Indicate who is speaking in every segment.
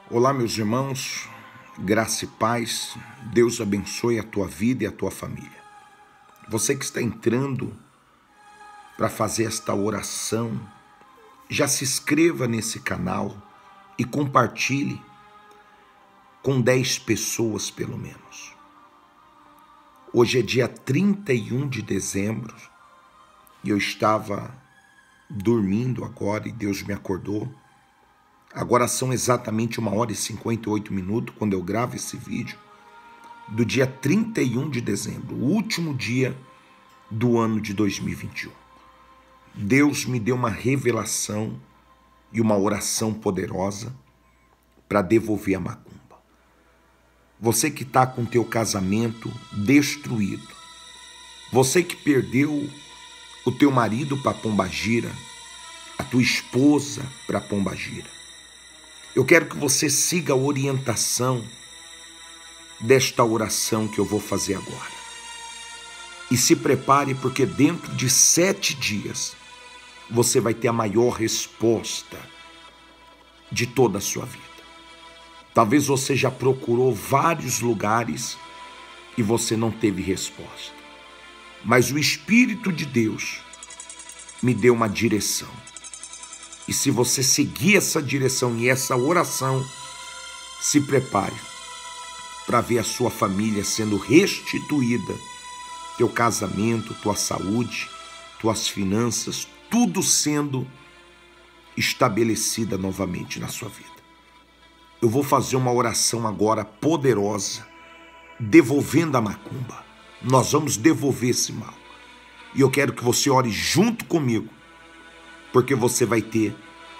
Speaker 1: Olá, meus irmãos, graça e paz, Deus abençoe a tua vida e a tua família. Você que está entrando para fazer esta oração, já se inscreva nesse canal e compartilhe com 10 pessoas pelo menos. Hoje é dia 31 de dezembro e eu estava dormindo agora e Deus me acordou. Agora são exatamente 1h58 quando eu gravo esse vídeo, do dia 31 de dezembro, o último dia do ano de 2021. Deus me deu uma revelação e uma oração poderosa para devolver a macumba. Você que está com teu casamento destruído, você que perdeu o teu marido para Pombagira, a tua esposa para Pombagira, eu quero que você siga a orientação desta oração que eu vou fazer agora. E se prepare, porque dentro de 7 dias você vai ter a maior resposta de toda a sua vida. Talvez você já procurou vários lugares e você não teve resposta. Mas o Espírito de Deus me deu uma direção. E se você seguir essa direção e essa oração, se prepare para ver a sua família sendo restituída, teu casamento, tua saúde, tuas finanças, tudo sendo estabelecida novamente na sua vida. Eu vou fazer uma oração agora poderosa, devolvendo a macumba. Nós vamos devolver esse mal. E eu quero que você ore junto comigo, porque você vai ter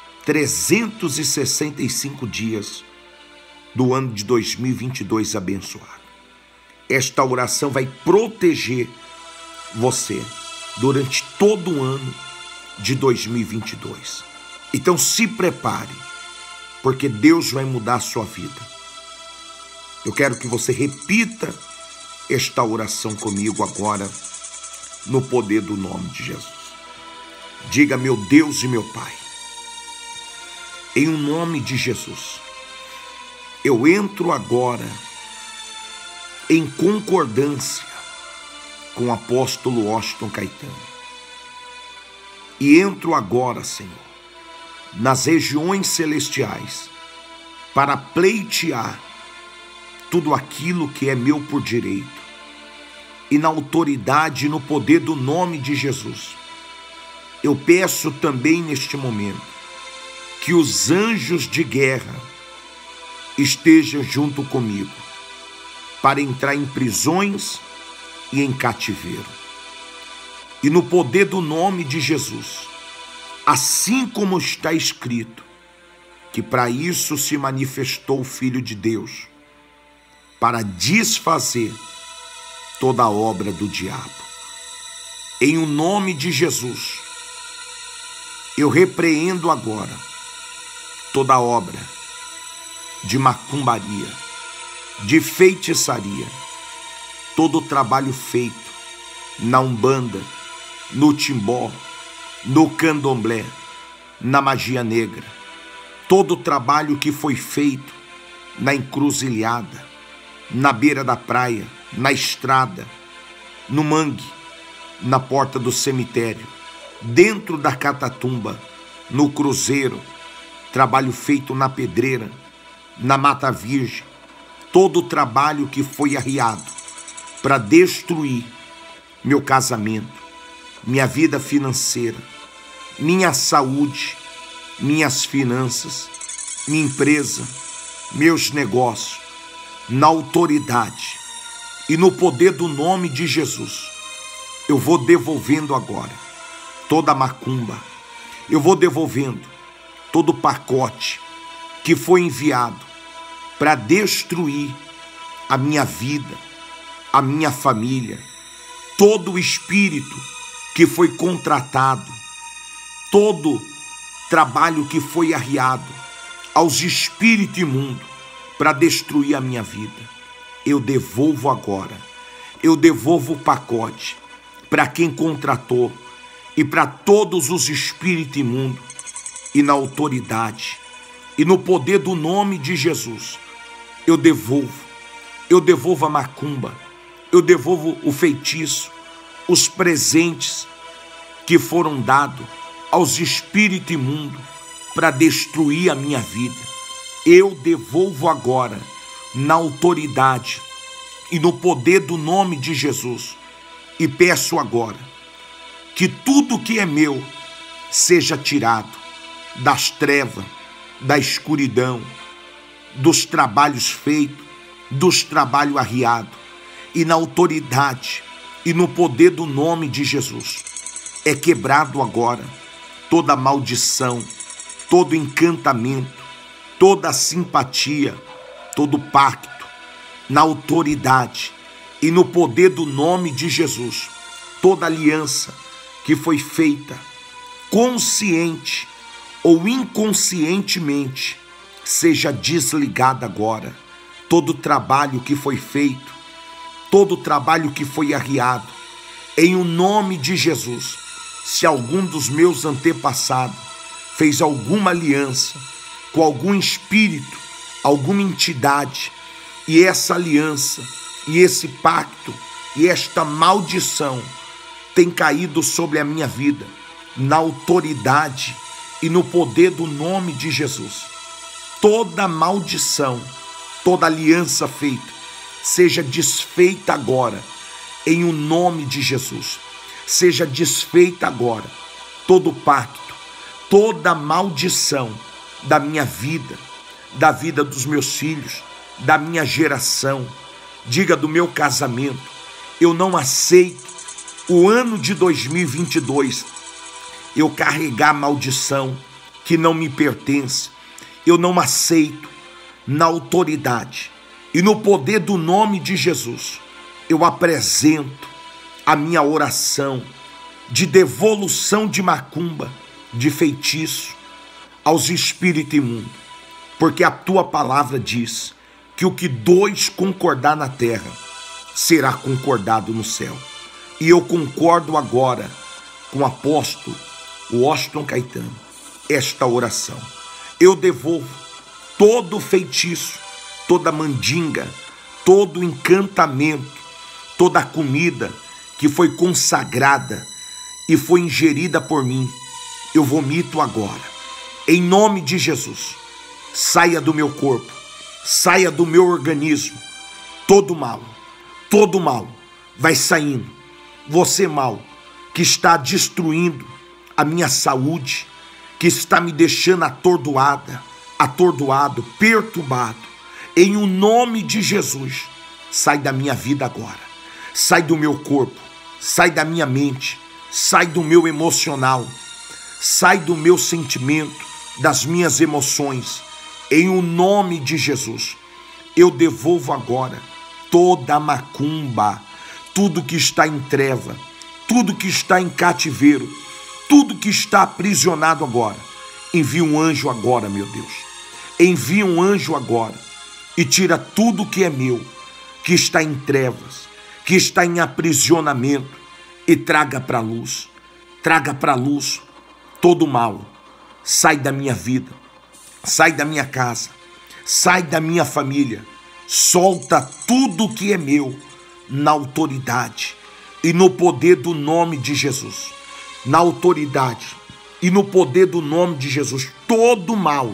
Speaker 1: 365 dias do ano de 2022 abençoado. Esta oração vai proteger você durante todo o ano de 2022. Então se prepare, porque Deus vai mudar a sua vida. Eu quero que você repita esta oração comigo agora, no poder do nome de Jesus. Diga: meu Deus e meu Pai, em nome de Jesus, eu entro agora em concordância com o apóstolo Washington Caetano. E entro agora, Senhor, nas regiões celestiais para pleitear tudo aquilo que é meu por direito. E na autoridade e no poder do nome de Jesus, eu peço também neste momento que os anjos de guerra estejam junto comigo para entrar em prisões e em cativeiro. E no poder do nome de Jesus, assim como está escrito, que para isso se manifestou o Filho de Deus, para desfazer toda a obra do diabo. Em o nome de Jesus, eu repreendo agora toda obra de macumbaria, de feitiçaria, todo o trabalho feito na Umbanda, no Timbó, no Candomblé, na magia negra, todo o trabalho que foi feito na encruzilhada, na beira da praia, na estrada, no mangue, na porta do cemitério, dentro da catatumba, no cruzeiro, trabalho feito na pedreira, na mata virgem, todo o trabalho que foi arriado para destruir meu casamento, minha vida financeira, minha saúde, minhas finanças, minha empresa, meus negócios, na autoridade e no poder do nome de Jesus, eu vou devolvendo agora toda a macumba, eu vou devolvendo todo o pacote que foi enviado para destruir a minha vida, a minha família, todo o espírito que foi contratado, todo trabalho que foi arriado aos espíritos imundos para destruir a minha vida. Eu devolvo agora, eu devolvo o pacote para quem contratou e para todos os espíritos imundos, e na autoridade e no poder do nome de Jesus, eu devolvo a macumba, eu devolvo o feitiço, os presentes que foram dados aos espíritos imundos para destruir a minha vida. Eu devolvo agora, na autoridade e no poder do nome de Jesus, e peço agora que tudo que é meu seja tirado das trevas, da escuridão, dos trabalhos feitos, dos trabalhos arriados, e na autoridade e no poder do nome de Jesus é quebrado agora toda maldição, todo encantamento, toda simpatia, todo pacto, na autoridade e no poder do nome de Jesus, toda aliança que foi feita consciente ou inconscientemente seja desligada agora. Todo trabalho que foi feito, todo trabalho que foi arriado, em o nome de Jesus, se algum dos meus antepassados fez alguma aliança com algum espírito, alguma entidade, e essa aliança, e esse pacto, e esta maldição tem caído sobre a minha vida, na autoridade e no poder do nome de Jesus, toda maldição, toda aliança feita, seja desfeita agora, em o nome de Jesus. Seja desfeita agora todo pacto, toda maldição da minha vida, da vida dos meus filhos, da minha geração, diga do meu casamento. Eu não aceito o ano de 2022 eu carregar maldição que não me pertence. Eu não aceito. Na autoridade e no poder do nome de Jesus, eu apresento a minha oração de devolução de macumba, de feitiço aos espíritos imundos, porque a tua palavra diz que o que dois concordar na terra será concordado no céu. E eu concordo agora com o apóstolo Washington Caetano esta oração. Eu devolvo todo feitiço, toda mandinga, todo encantamento, toda comida que foi consagrada e foi ingerida por mim, eu vomito agora. Em nome de Jesus, saia do meu corpo, saia do meu organismo, todo mal vai saindo. Você mal que está destruindo a minha saúde, que está me deixando atordoado, perturbado, em o nome de Jesus, sai da minha vida agora, sai do meu corpo, sai da minha mente, sai do meu emocional, sai do meu sentimento, das minhas emoções, em o nome de Jesus. Eu devolvo agora toda a macumba, tudo que está em treva, tudo que está em cativeiro, tudo que está aprisionado agora. Envia um anjo agora, meu Deus. Envia um anjo agora e tira tudo que é meu, que está em trevas, que está em aprisionamento, e traga para a luz. Traga para a luz todo o mal. Sai da minha vida, sai da minha casa, sai da minha família. Solta tudo que é meu na autoridade e no poder do nome de Jesus. Na autoridade e no poder do nome de Jesus, todo mal,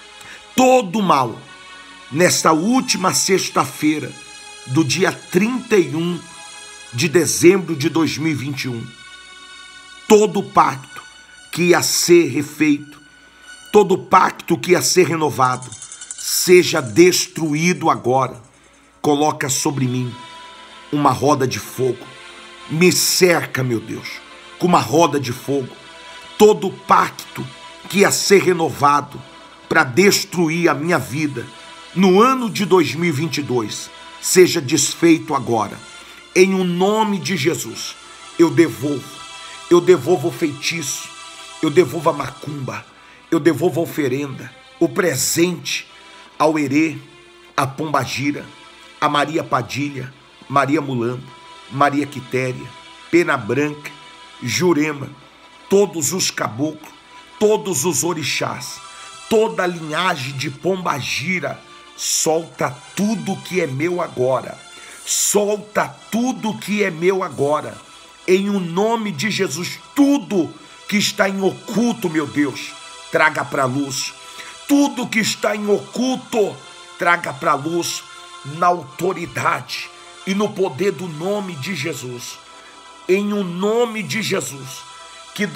Speaker 1: nesta última sexta-feira do dia 31 de dezembro de 2021, todo pacto que ia ser refeito, todo pacto que ia ser renovado, seja destruído agora. Coloca sobre mim uma roda de fogo, me cerca, meu Deus, com uma roda de fogo. Todo pacto que ia ser renovado para destruir a minha vida no ano de 2022, seja desfeito agora. Em o nome de Jesus, eu devolvo o feitiço, eu devolvo a macumba, eu devolvo a oferenda, o presente ao Herê, a Pombagira, a Maria Padilha, Maria Mulambo, Maria Quitéria, Pena Branca, Jurema, todos os caboclos, todos os orixás, toda a linhagem de pombagira, solta tudo que é meu agora. Solta tudo que é meu agora. Em o nome de Jesus, tudo que está em oculto, meu Deus, traga para a luz. Tudo que está em oculto, traga para a luz, na autoridade e no poder do nome de Jesus. Em o nome de Jesus, que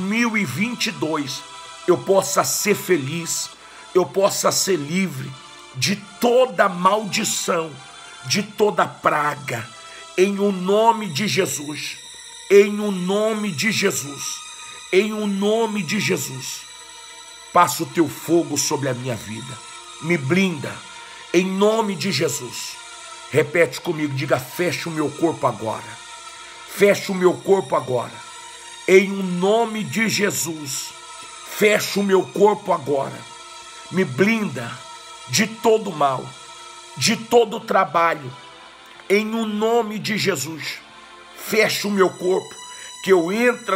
Speaker 1: 2022 eu possa ser feliz, eu possa ser livre de toda maldição, de toda praga, em o nome de Jesus, em o nome de Jesus, em o nome de Jesus. Passa o teu fogo sobre a minha vida, me blinda, em nome de Jesus. Repete comigo, diga: fecha o meu corpo agora, fecha o meu corpo agora, em o nome de Jesus. Fecha o meu corpo agora, me blinda de todo mal, de todo trabalho, em o nome de Jesus. Fecha o meu corpo, que eu entre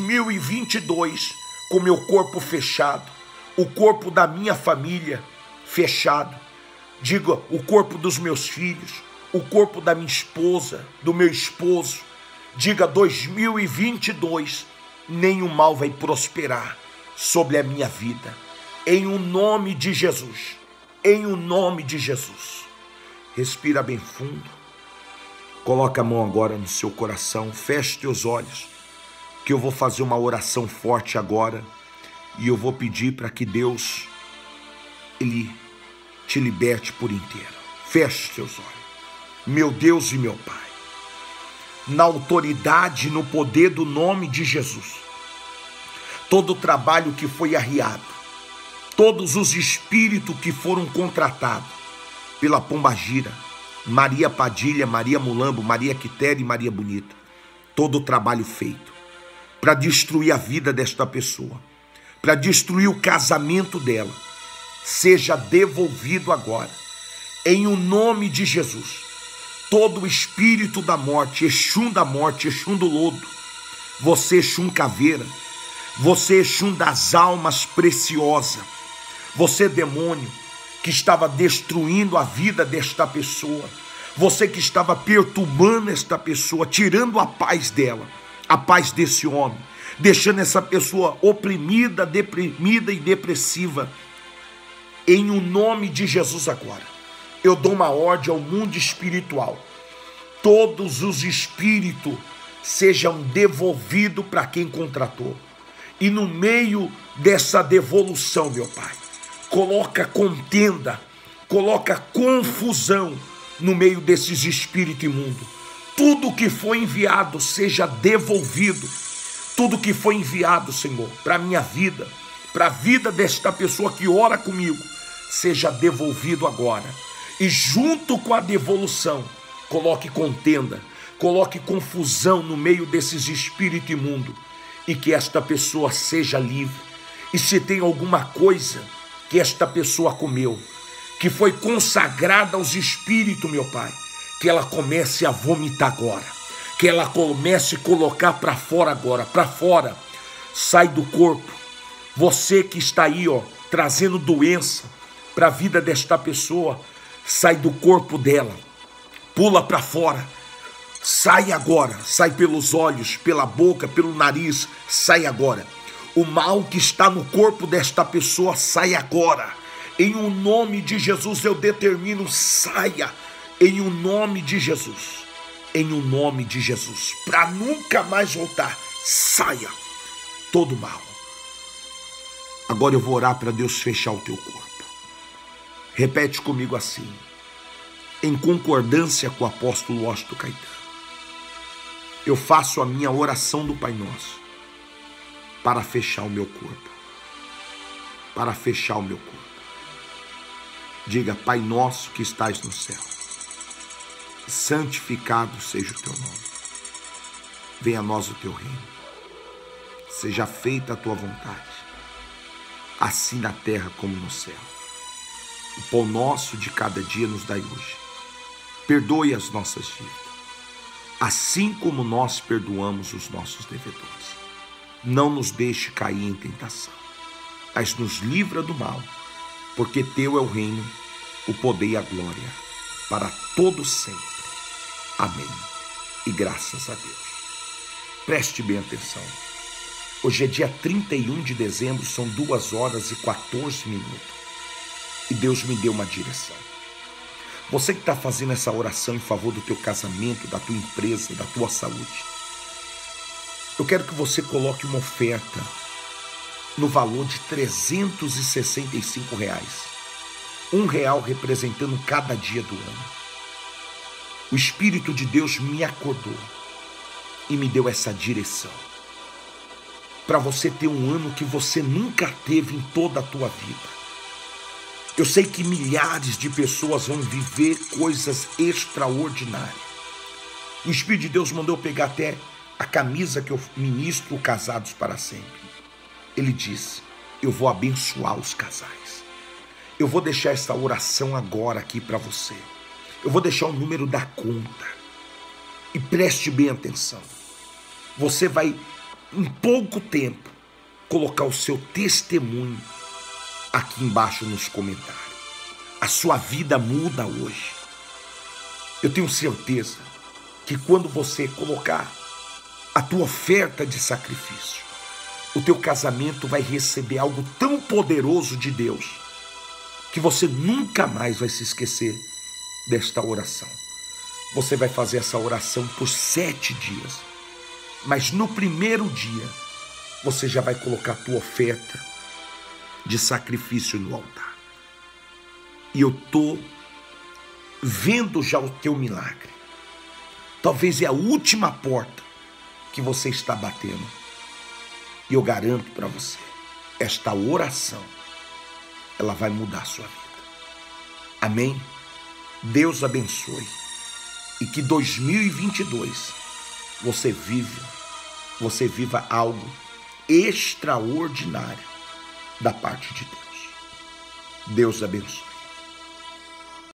Speaker 1: 2022 com meu corpo fechado, o corpo da minha família fechado, diga, o corpo dos meus filhos, o corpo da minha esposa, do meu esposo. Diga: 2022 nenhum mal vai prosperar sobre a minha vida, em o nome de Jesus, em o nome de Jesus. Respira bem fundo, coloca a mão agora no seu coração, feche teus olhos, que eu vou fazer uma oração forte agora, e eu vou pedir para que Deus, Ele te liberte por inteiro. Feche teus olhos. Meu Deus e meu Pai, na autoridade e no poder do nome de Jesus, todo o trabalho que foi arriado, todos os espíritos que foram contratados pela pombagira, Maria Padilha, Maria Mulambo, Maria Quitéria e Maria Bonita, todo o trabalho feito para destruir a vida desta pessoa, para destruir o casamento dela, seja devolvido agora, em o nome de Jesus. Todo o espírito da morte, Exum da morte, Exum do lodo, você Exum caveira, você Exum das almas preciosas, você demônio que estava destruindo a vida desta pessoa, você que estava perturbando esta pessoa, tirando a paz dela, a paz desse homem, deixando essa pessoa oprimida, deprimida e depressiva, em o nome de Jesus agora, eu dou uma ordem ao mundo espiritual, todos os espíritos sejam devolvidos para quem contratou. E no meio dessa devolução, meu Pai, coloca contenda, coloca confusão no meio desses espíritos imundos. Tudo que foi enviado seja devolvido. Tudo que foi enviado, Senhor, para a minha vida, para a vida desta pessoa que ora comigo, seja devolvido agora. E junto com a devolução, coloque contenda, coloque confusão no meio desses espíritos imundos. E que esta pessoa seja livre. E se tem alguma coisa que esta pessoa comeu, que foi consagrada aos espíritos, meu Pai, que ela comece a vomitar agora, que ela comece a colocar para fora agora, para fora, sai do corpo. Você que está aí, trazendo doença para a vida desta pessoa, sai do corpo dela, pula para fora. Sai agora, sai pelos olhos, pela boca, pelo nariz, sai agora. O mal que está no corpo desta pessoa, sai agora. Em o nome de Jesus eu determino, saia. Em o nome de Jesus, em o nome de Jesus, para nunca mais voltar, saia todo mal. Agora eu vou orar para Deus fechar o teu corpo. Repete comigo assim, em concordância com o apóstolo Washington Caetano. Eu faço a minha oração do Pai Nosso para fechar o meu corpo. Para fechar o meu corpo. Diga: Pai Nosso que estás no céu, santificado seja o teu nome. Venha a nós o teu reino. Seja feita a tua vontade, assim na terra como no céu. O pão nosso de cada dia nos dai hoje. Perdoe as nossas dívidas, assim como nós perdoamos os nossos devedores. Não nos deixe cair em tentação. mas nos livra do mal, porque teu é o reino, o poder e a glória, para todo sempre. Amém. E graças a Deus. Preste bem atenção. Hoje é dia 31 de dezembro, são 2h14. E Deus me deu uma direção. Você que está fazendo essa oração em favor do teu casamento, da tua empresa, da tua saúde, eu quero que você coloque uma oferta no valor de R$365. R$1 representando cada dia do ano. O Espírito de Deus me acordou e me deu essa direção. Para você ter um ano que você nunca teve em toda a tua vida. Eu sei que milhares de pessoas vão viver coisas extraordinárias. O Espírito de Deus mandou eu pegar até a camisa que eu ministro Casados para Sempre. Ele disse: eu vou abençoar os casais. Eu vou deixar essa oração agora aqui para você. Eu vou deixar o número da conta. E preste bem atenção. Você vai, em pouco tempo, colocar o seu testemunho aqui embaixo nos comentários. A sua vida muda hoje. Eu tenho certeza que quando você colocar a tua oferta de sacrifício, o teu casamento vai receber algo tão poderoso de Deus que você nunca mais vai se esquecer desta oração. Você vai fazer essa oração por 7 dias. Mas no primeiro dia, você já vai colocar a tua oferta de sacrifício no altar. E eu estou vendo já o teu milagre. Talvez é a última porta que você está batendo. E eu garanto para você, esta oração, ela vai mudar a sua vida. Amém? Deus abençoe. E que 2022 você viva algo extraordinário da parte de Deus. Deus abençoe.